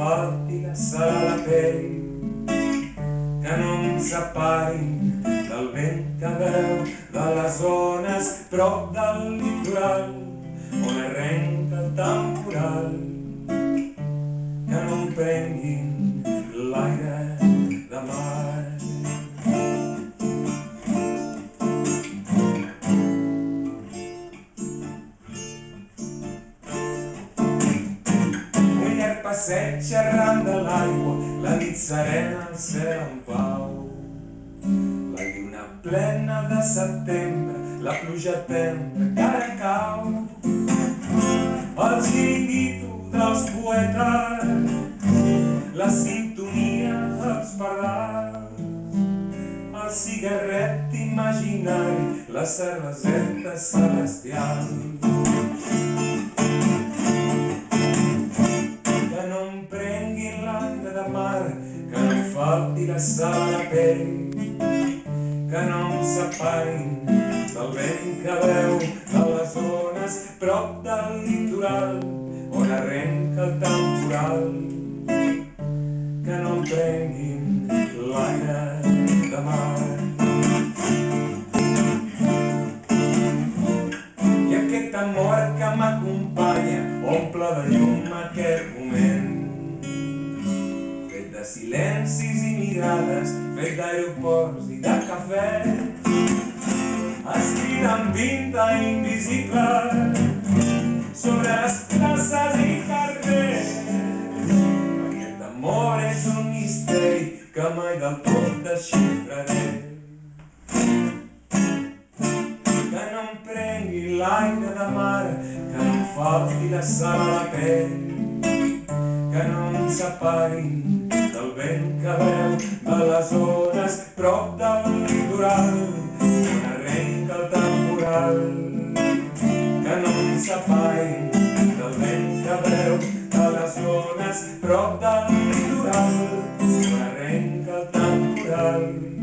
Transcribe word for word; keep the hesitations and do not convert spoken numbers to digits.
falti la sal a la pell, que no em separin del vent que veu de les zones prop del litoral on arrenca el temporal, que no em prenguin l'aire de mar. Passeig arran de l'aigua, la nit serena, el cel en pau. La lluna plena de setembre, la pluja tendra que ara cau. El xiringuito dels poetes, la sintonia dels pardals, el cigarret imaginari, la cerveseta celestial. Que no em falti la sal a la pell, que no em separin del vent que veu de les zones prop del litoral on arrenca el temporal, que no em prenguin l'aire de mar. I aquest amor que m'acompanya omple de llum aquest moment, de silencis i mirades, fet d'aeroports i de cafè, escrit amb tinta invisible sobre les places i carrers. Aquest amor és un misteri que mai del tot desxifraré, que no em prengui l'aire de mar, que no em falti la sal a la pell, que no em separin del vent que veu de les zones prop del litoral on arrenca el temporal, que no em separin del vent que veu de les zones prop del litoral on arrenca el temporal.